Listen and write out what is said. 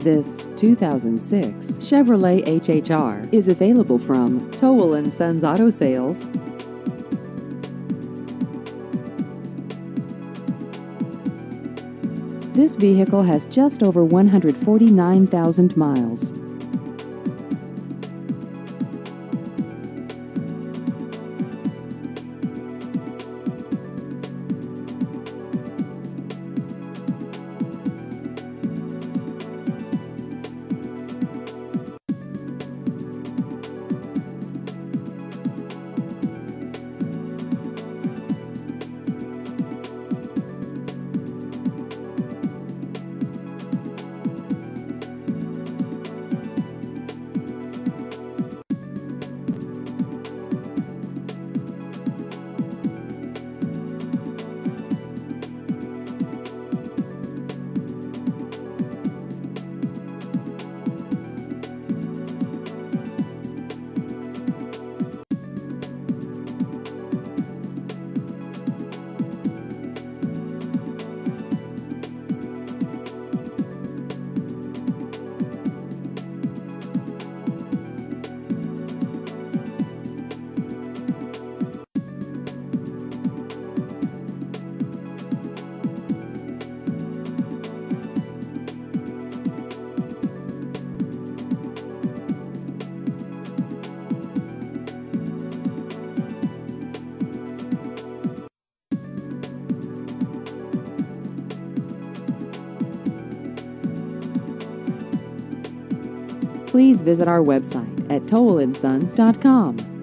This 2006 Chevrolet HHR is available from Towle & Sons Auto Sales. This vehicle has just over 149,000 miles. Please visit our website at towleandsons.com.